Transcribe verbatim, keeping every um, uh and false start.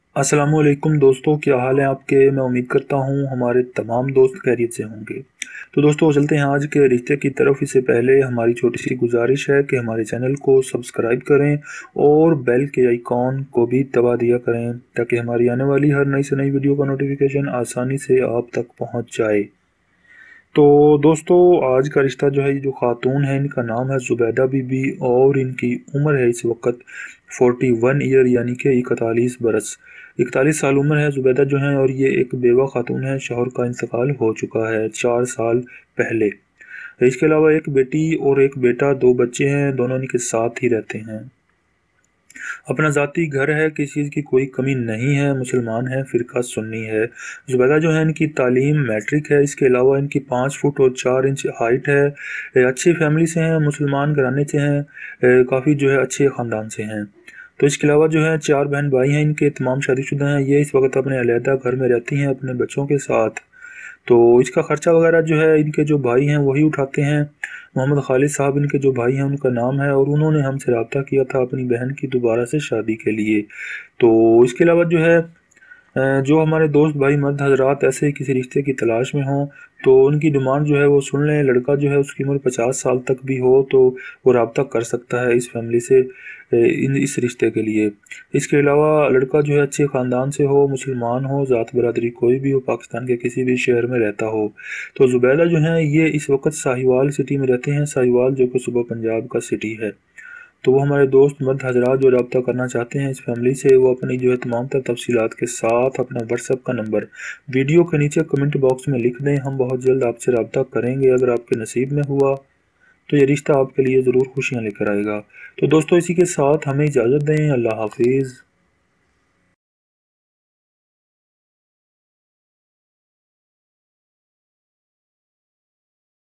अस्सलामुअलैकुम दोस्तों, क्या हाल है आपके। मैं उम्मीद करता हूँ हमारे तमाम दोस्त खैरियत से होंगे। तो दोस्तों चलते हैं आज के रिश्ते की तरफ। इससे पहले हमारी छोटी सी गुजारिश है कि हमारे चैनल को सब्सक्राइब करें और बेल के आइकॉन को भी दबा दिया करें ताकि हमारी आने वाली हर नई से नई वीडियो का नोटिफिकेशन आसानी से आप तक पहुँच जाए। तो दोस्तों आज का रिश्ता जो है, ये जो खातून है इनका नाम है ज़ुबैदा बीबी और इनकी उम्र है इस वक्त फोर्टी वन ईयर यानी कि इकतालीस बरस इकतालीस साल उम्र है ज़ुबैदा जो है। और ये एक बेवा खातून है, शौहर का इंतकाल हो चुका है चार साल पहले। इसके अलावा एक बेटी और एक बेटा, दो बच्चे हैं, दोनों इनके साथ ही रहते हैं। अपना ज़ाती घर है, किसी चीज़ की कोई कमी नहीं है, मुसलमान है, फ़िरका सुन्नी है। ज़ुबैदा जो है इनकी तालीम मैट्रिक है। इसके अलावा इनकी पाँच फुट और चार इंच हाइट है। ए, अच्छी फैमिली से हैं, मुसलमान घराने से हैं, काफ़ी जो है अच्छे ख़ानदान से हैं। तो इसके अलावा जो है चार बहन भाई हैं इनके, तमाम शादीशुदा हैं। ये इस वक्त अपने अलहदा घर में रहती हैं अपने बच्चों के साथ। तो इसका ख़र्चा वगैरह जो है इनके जो भाई हैं वही उठाते हैं। मोहम्मद खालिद साहब इनके जो भाई हैं उनका नाम है, और उन्होंने हमसे रब्ता किया था अपनी बहन की दोबारा से शादी के लिए। तो इसके अलावा जो है अ, जो हमारे दोस्त भाई मर्द हजरात ऐसे ही किसी रिश्ते की तलाश में हों तो उनकी डिमांड जो है वो सुन लें। लड़का जो है उसकी उम्र पचास साल तक भी हो तो वो रब्ता कर सकता है इस फैमिली से, अ, इन इस रिश्ते के लिए। इसके अलावा लड़का जो है अच्छे ख़ानदान से हो, मुसलमान हो, ज़ात बरादरी कोई भी हो, पाकिस्तान के किसी भी शहर में रहता हो। तो ज़ुबैदा जो है ये इस वक्त साहिवाल सिटी में रहते हैं। साहिवाल जो कि सुबह पंजाब का सिटी है। तो वो हमारे दोस्त मर्द हजरात जो रब्ता करना चाहते हैं इस फैमिली से, वो अपनी जो है तमाम तर तफसीलात के साथ अपना व्हाट्सएप का नंबर वीडियो के नीचे कमेंट बॉक्स में लिख दें। हम बहुत जल्द आपसे रब्ता करेंगे। अगर आपके नसीब में हुआ तो ये रिश्ता आपके लिए ज़रूर खुशियाँ लेकर आएगा। तो दोस्तों इसी के साथ हमें इजाज़त दें। अल्लाह हाफिज़।